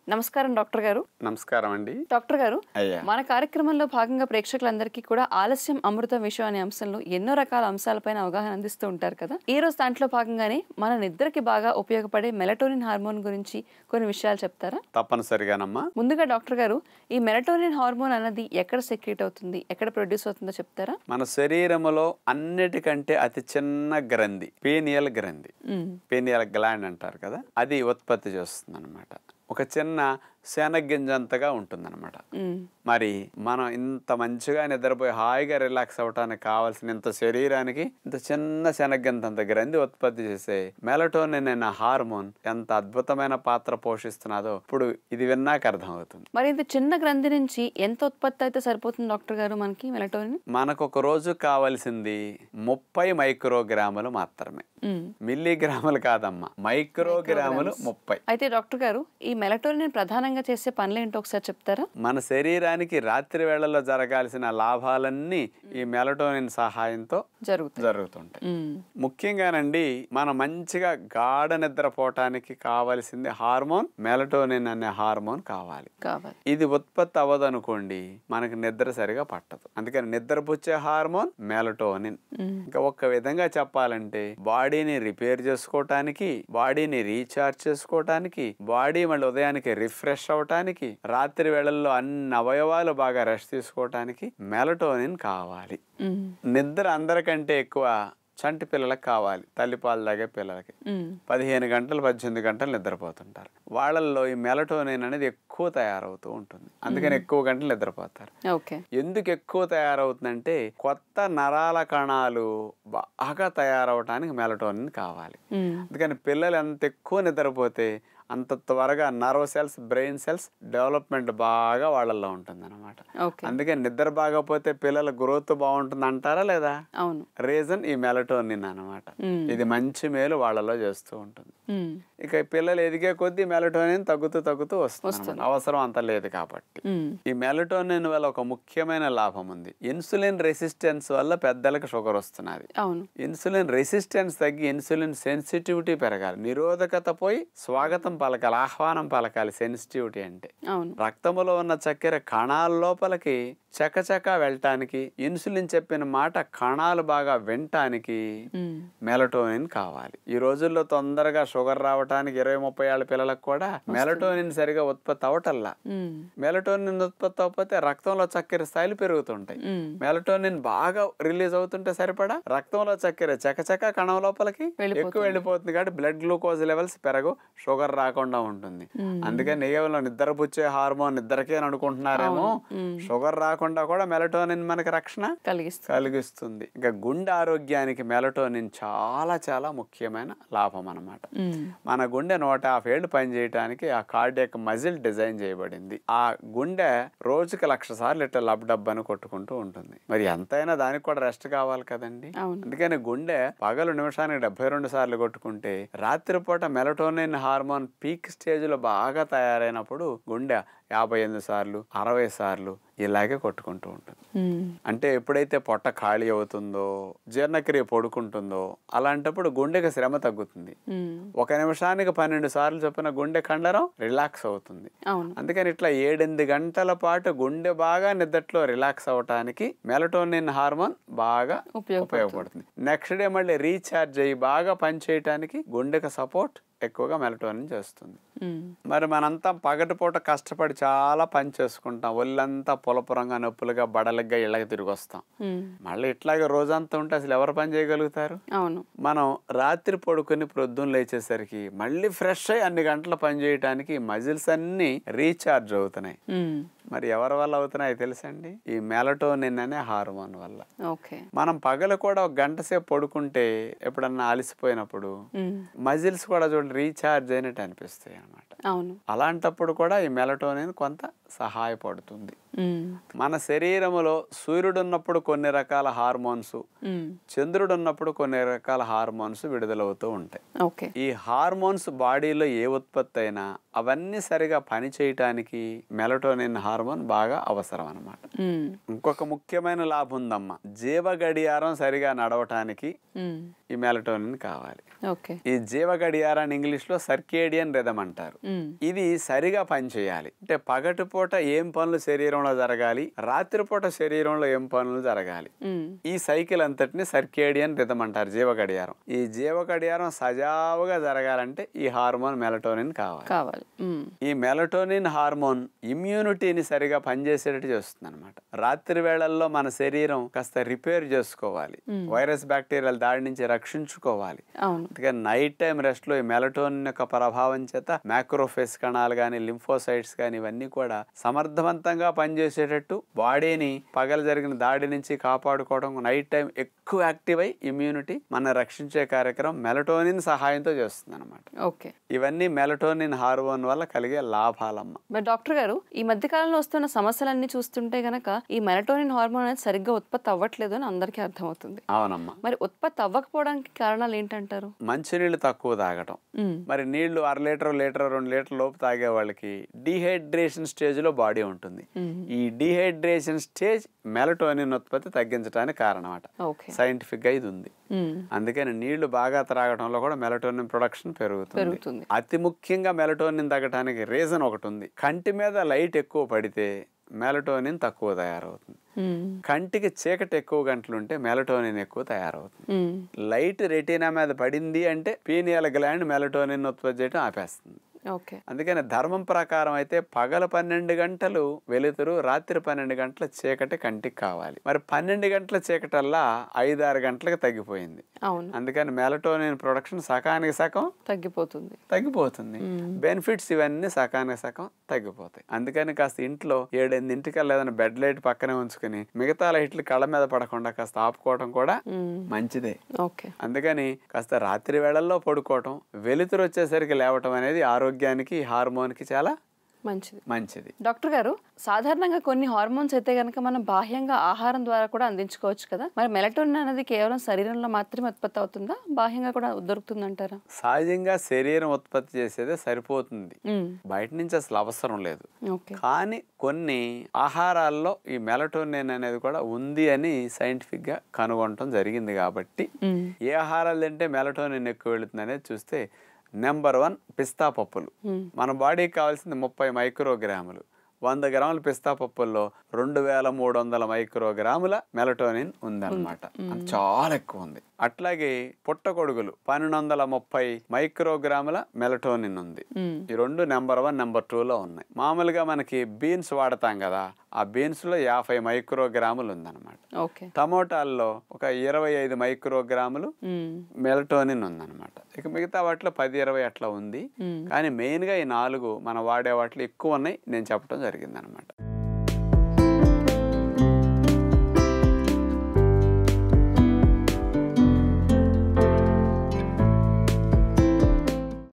నమస్కారం డాక్టర్ గారు. నమస్కారం అండి. డాక్టర్ గారు, అయ్యా. మన కార్యక్రమంలో భాగంగా ప్రేక్షకులందరికీ కూడా ఆలస్యం అమృతం విషయం అనే అంశంలో ఎన్నో రకాల అంశాలపైన అవగాహన అందిస్తూ ఉంటారు కదా. ఈ రోజు దాంట్లో భాగంగానే మన నిద్రకి బాగా ఉపయోగపడే మెలటోనిన్ హార్మోన్ గురించి కొన్ని విషయాలు చెప్తారా? తప్పనిసరిగానమ్మా. ముందుగా డాక్టర్ గారు, ఈ మెలటోనిన్ హార్మోన్ అన్నది ఎక్కడ సెక్రీట్ అవుతుంది, ఎక్కడ ప్రొడ్యూస్ అవుతుందో చెప్తారా? మన శరీరంలో అన్నిటికంటే అతి చిన్న గ్రంథి పీనియల్ గ్రంథి, పీనియల్ గ్లాండ్ అంటారు కదా, అది ఉత్పత్తి చేస్తుంది అనమాట. ఒక చిన్న శనగ్గింజంతగా ఉంటుందన్నమాట. మరి మనం ఇంత మంచిగా నిద్రపోయి హాయిగా రిలాక్స్ అవ్వటానికి కావాల్సిన ఇంత శరీరానికి ఇంత చిన్న శనగ్గింజంత గ్రంథి ఉత్పత్తి చేసే మెలటోనిన్ అనే హార్మోన్ ఎంత అద్భుతమైన పాత్ర పోషిస్తున్నదో ఇప్పుడు ఇది విన్నాక అర్థం అవుతుంది. మరి ఇంత చిన్న గ్రంథి నుంచి ఎంత ఉత్పత్తి అయితే సరిపోతుంది డాక్టర్ గారు మనకి మెలటోనిన్? మనకు ఒక రోజు కావాల్సింది 30 మైక్రోగ్రాములు మాత్రమే. మిల్లీగ్రాములు కాదమ్మా, మైక్రోగ్రాములు 30. అయితే డాక్టర్ గారు, ఈ మెలటోనిన్ ప్రధానంగా చేసే పనులేంటో ఒకసారి చెప్తారా? మన శరీరానికి రాత్రి వేళల్లో జరగాల్సిన లాభాలన్నీ ఈ మెలటోనిన్ సహాయంతో జరుగుతుంటాయి. ముఖ్యంగానండి, మనం మంచిగా గాఢ నిద్రపోవటానికి కావాల్సింది హార్మోన్ మెలటోనిన్ అనే హార్మోన్ కావాలి. ఇది ఉత్పత్తి అవ్వదనుకోండి మనకి నిద్ర సరిగా పట్టదు. అందుకని నిద్రపుచ్చే హార్మోన్ మెలటోనిన్. ఇంకా ఒక్క విధంగా చెప్పాలంటే బాడీని రిపేర్ చేసుకోవటానికి, బాడీని రీఛార్జ్ చేసుకోవటానికి, బాడీ మళ్ళీ ఉదయానికి రిఫ్రెష్ అవటానికి, రాత్రి వేళల్లో అన్ని అవయవాలు బాగా రెస్ట్ తీసుకోవటానికి మెలటోనిన్ కావాలి. నిద్ర అందరికంటే ఎక్కువ చంటి పిల్లలకు కావాలి. తల్లిపాలు తాగే పిల్లలకి 15 గంటలు 18 గంటలు నిద్రపోతుంటారు. వాళ్ళల్లో ఈ మెలటోనిన్ అనేది ఎక్కువ తయారవుతూ ఉంటుంది. అందుకని ఎక్కువ గంటలు నిద్రపోతారు. ఎందుకు ఎక్కువ తయారవుతుందంటే కొత్త నరాల కణాలు బాగా తయారవటానికి మెలటోనిన్ కావాలి. అందుకని పిల్లలు ఎంత ఎక్కువ నిద్రపోతే అంత త్వరగా nerve cells, brain cells development బాగా వాళ్ళల్లో ఉంటుంది అనమాట. అందుకని నిద్ర బాగపోతే పిల్లల గ్రోత్ బాగుంటుంది అంటారా లేదా? అవును. రీజన్ ఈ మెలటోనిన్ అనమాట. ఇది మంచి మేలు వాళ్ళలో చేస్తూ ఉంటుంది. ఇక పిల్లలు ఎదిగే కొద్దీ మెలటోనిన్ తగ్గుతూ వస్తుంది. అవసరం అంత లేదు కాబట్టి. ఈ మెలటోనిన్ వల్ల ఒక ముఖ్యమైన లాభం ఉంది. ఇన్సులిన్ రెసిస్టెన్స్ వల్ల పెద్దలకు షుగర్ వస్తున్నది. ఇన్సులిన్ రెసిస్టెన్స్ తగ్గి ఇన్సులిన్ సెన్సిటివిటీ పెరగాలి. నిరోధకత పోయి స్వాగతం పలకాలి, ఆహ్వానం పలకాలి. సెన్సిటివిటీ అంటే రక్తములో ఉన్న చక్కెర కణాల లోపలికి చకచకా వెళ్ళటానికి, ఇన్సులిన్ చెప్పిన మాట కణాలు బాగా వినటానికి మెలటోనిన్ కావాలి. ఈ రోజుల్లో తొందరగా షుగర్ రావటానికి 20-30 ఏళ్ల పిల్లలకు కూడా మెలటోనిన్ సరిగా ఉత్పత్తి అవటల్లా. మెలటోనిన్ ఉత్పత్తి అవ్వకపోతే రక్తంలో చక్కెర స్థాయిలు పెరుగుతుంటాయి. మెలటోనిన్ బాగా రిలీజ్ అవుతుంటే సరిపడా రక్తంలో చక్కెర చకచకా కణం లోపలికి ఎక్కువ వెళ్ళిపోతుంది కాబట్టి బ్లడ్ గ్లూకోజ్ లెవెల్స్ పెరగవు, షుగర్ రాకుండా ఉంటుంది. అందుకని కేవలం నిద్రపుచ్చే హార్మోన్ నిద్రకే అనుకుంటున్నారేమో, షుగర్ రాకుండా కూడా మెలటోనిన్ మనకి రక్షణ కలిగిస్తుంది. ఇంకా గుండె ఆరోగ్యానికి మెలటోనిన్ చాలా ముఖ్యమైన లాభం అన్నమాట. మన గుండె 150 ఏళ్ళు పనిచేయడానికి ఆ కార్డియాక్ మజిల్ డిజైన్ చేయబడింది. ఆ గుండె రోజుకి 1,00,000 సార్లు ఇట్లా లబ్ అని కొట్టుకుంటూ ఉంటుంది. మరి ఎంతైనా దానికి కూడా రెస్ట్ కావాలి కదండి. అందుకని గుండె పగలు నిమిషానికి 72 సార్లు కొట్టుకుంటే రాత్రిపూట మెలటోనిన్ హార్మోన్ పీక్ స్టేజ్ లో బాగా తయారైనప్పుడు గుండె 58 సార్లు 60 సార్లు ఇలాగే కొట్టుకుంటూ ఉంటుంది. అంటే ఎప్పుడైతే పొట్ట ఖాళీ అవుతుందో, జీర్ణక్రియ పడుకుంటుందో అలాంటప్పుడు గుండెకి శ్రమ తగ్గుతుంది. 1 నిమిషానికి 12 సార్లు చొప్పున గుండె కండరం రిలాక్స్ అవుతుంది. అందుకని ఇట్లా 7-8 గంటల పాటు గుండె బాగా నిద్రలో రిలాక్స్ అవటానికి మెలటోనిన్ హార్మోన్ బాగా ఉపయోగపడుతుంది. నెక్స్ట్ డే మళ్ళీ రీఛార్జ్ అయ్యి బాగా పనిచేయటానికి గుండెకి సపోర్ట్ ఎక్కువగా మెలటోనిన్ చేస్తుంది. మరి మనంతా పగటిపూట కష్టపడి చాలా పని చేసుకుంటాం, ఒళ్ళంతా పులపురంగా నొప్పులుగా బడలిగ్గా ఇళ్ళకి తిరిగి వస్తాం. మళ్ళీ ఇట్లాగే రోజంతా ఉంటే అసలు ఎవరు పని చేయగలుగుతారు? మనం రాత్రి పడుకుని ప్రొద్దున లేచేసరికి మళ్ళీ ఫ్రెష్ అయ్యి అన్ని గంటలు పని చేయడానికి మజిల్స్ అన్ని రీఛార్జ్ అవుతున్నాయి. మరి ఎవరి వల్ల అవుతున్నాయో తెలుసండి? ఈ మెలటోనిన్ అనే హార్మోన్ వల్ల. మనం పగలు కూడా 1 గంట సేపు పడుకుంటే ఎప్పుడన్నా అలసిపోయినప్పుడు మజిల్స్ కూడా చూడండి రీఛార్జ్ అయినట్టు అనిపిస్తాయి అన్నమాట. అలాంటప్పుడు కూడా ఈ మెలటోనిన్ కొంత సహాయపడుతుంది. మన శరీరములో సూర్యుడు ఉన్నప్పుడు కొన్ని రకాల హార్మోన్స్, చంద్రుడు ఉన్నప్పుడు కొన్ని రకాల హార్మోన్స్ విడుదలవుతూ ఉంటాయి. ఈ హార్మోన్స్ బాడీలో ఏ ఉత్పత్తి అయినా అవన్నీ సరిగా పని చేయటానికి మెలటోనిన్ హార్మోన్ బాగా అవసరం అన్నమాట. ఇంకొక ముఖ్యమైన లాభం ఉందమ్మా, జీవ గడియారం సరిగా నడవటానికి ఈ మెలటోనిన్ కావాలి. ఈ జీవ గడియారాన్ని ఇంగ్లీష్ లో సర్కేడియన్ రిథమ్ అంటారు. ఇది సరిగా పనిచేయాలి అంటే పగటిపూట ఏం పనులు శరీరంలో జరగాలి, రాత్రిపూట శరీరంలో ఏం పనులు జరగాలి, ఈ సైకిల్ అంతటిని సర్కేడియన్ రిథమ్ అంటారు, జీవ గడియారం. ఈ జీవ గడియారం సజావుగా జరగాలంటే ఈ హార్మోన్ మెలటోనిన్ కావాలి. ఈ మెలటోనిన్ హార్మోన్ ఇమ్యూనిటీని సరిగా పనిచేసేటట్టు చేస్తుంది అనమాట. రాత్రి వేళల్లో మన శరీరం కాస్త రిపేర్ చేసుకోవాలి, వైరస్ బ్యాక్టీరియాల దాడి నుంచి రక్షించుకోవాలి. అందుకని నైట్ టైం రెస్ట్ లో ఈ మెలటోనిన్ యొక్క ప్రభావం చేత మ్యాక్రోఫేస్ కణాలు గాని, లింఫోసైట్స్ గాని ఇవన్నీ కూడా సమర్థవంతంగా పనిచేసేటట్టు బాడీని పగల జరిగిన దాడి నుంచి కాపాడుకోవడం, నైట్ టైం ఎక్కువ యాక్టివ్ అయి ఇమ్యూనిటీ మన రక్షించే కార్యక్రమం మెలటోనిన్ సహాయంతో చేస్తుంది అనమాట. ఇవన్నీ మెలటోనిన్ హార్మోన్ వల్ల కలిగే లాభాలమ్మ. మరి డాక్టర్ గారు, ఈ మధ్య కాలంలో వస్తున్న సమస్యలన్నీ చూస్తుంటే గనక ఈ మెలటోనిన్ హార్మోన్ అనేది సరిగ్గా ఉత్పత్తి అవ్వట్లేదు అని అందరికీ అర్థమవుతుంది. అవునమ్మా. మరి ఉత్పత్తి అవ్వకపోవడానికి కారణాలు ఏంటంటారు? మంచినీళ్ళు తక్కువ తాగటం. మరి నీళ్లు 1/2 లీటర్, 1 లీటర్, 2 లీటర్ లోపు తాగే వాళ్ళకి డీహైడ్రేషన్ స్టేజ్ లో బాడీ ఉంటుంది. ఈ డీహైడ్రేషన్ స్టేజ్ మెలటోనిన్ ఉత్పత్తి తగ్గించడానికి కారణం అట. సైంటిఫిక్ గా ఇది ఉంది. అందుకని నీళ్లు బాగా త్రాగటంలో కూడా మెలటోనిన్ ప్రొడక్షన్ పెరుగుతుంది. అతి ముఖ్యంగా మెలటోనిన్ తగ్గడానికి రీజన్ ఒకటి ఉంది. కంటి మీద లైట్ ఎక్కువ పడితే మెలటోనిన్ తక్కువ తయారవుతుంది. కంటికి చీకటి ఎక్కువ గంటలుంటే మెలటోనిన్ ఎక్కువ తయారవుతుంది. లైట్ రెటీనా మీద పడింది అంటే పీనియల్ గ్లాండ్ మెలటోనిన్ ఉత్పత్తి చేయడం ఆపేస్తుంది. అందుకని ధర్మం ప్రకారం అయితే పగల 12 గంటలు వెలుతురు, రాత్రి 12 గంటల చీకటి కంటికి కావాలి. మరి 12 గంటల చీకటల్లా 5-6 గంటలకు తగ్గిపోయింది. అందుకని మెలటోనిన్ ప్రొడక్షన్ సకానికి సగం తగ్గిపోతుంది. బెనిఫిట్స్ ఇవన్నీ సకానికి సగం తగ్గిపోతాయి. అందుకని కాస్త ఇంట్లో 7-8 ఏదైనా బెడ్ లైట్ పక్కనే ఉంచుకుని మిగతా లైట్లు కళ్ళ మీద పడకుండా కాస్త ఆపుకోవడం కూడా మంచిదే. అందుకని కాస్త రాత్రి వేళల్లో పడుకోవటం, వెలుతురు వచ్చేసరికి లేవటం అనేది ఆరోగ్యానికి, హార్మోన్ కి చాలా మంచిది. డాక్టర్ గారు, సాధారణంగా కొన్ని హార్మోన్స్ అయితే గనక మనం బాహ్యంగా ఆహారం ద్వారా కూడా అందించుకోవచ్చు కదా. మరి మెలటోనిన్ అనేది కేవలం శరీరంలో మాత్రమే ఉత్పత్తి అవుతుందా, బాహ్యంగా కూడా దొరుకుతుందంటారా? సహజంగా శరీరం ఉత్పత్తి చేసేదే సరిపోతుంది, బయట నుంచి అసలు అవసరం లేదు. కానీ కొన్ని ఆహారాల్లో ఈ మెలటోనిన్ అనేది కూడా ఉంది అని సైంటిఫిక్ గా కనుగొనటం జరిగింది. కాబట్టి ఏ ఆహారాలు తింటే మెలటోనిన్ ఎక్కువ వెళుతుంది అనేది చూస్తే నెంబర్ 1 పిస్తా పప్పులు. మన బాడీకి కావాల్సింది 30 మైక్రోగ్రాములు. 100 గ్రాముల పిస్తా పప్పుల్లో 2300 మైక్రోగ్రాముల మెలటోనిన్ ఉందన్నమాట. చాలా ఎక్కువ ఉంది. అట్లాగే పుట్టగొడుగులు 1230 మైక్రోగ్రాముల మెలటోనిన్ ఉంది. ఈ రెండు నెంబర్ 1, నెంబర్ 2లో ఉన్నాయి. మామూలుగా మనకి బీన్స్ వాడతాం కదా, ఆ బీన్స్ లో 50 మైక్రోగ్రాములు ఉందన్నమాట. టమోటాల్లో ఒక 25 మైక్రోగ్రాములు మెలటోనిన్ ఉందన్నమాట. ఇక మిగతా వాటిలో 10-20 అట్లా ఉంది. కానీ మెయిన్ గా ఈ 4 మనం వాడే వాటిలో ఎక్కువ ఉన్నాయి నేను చెప్పడం జరిగింది అనమాట.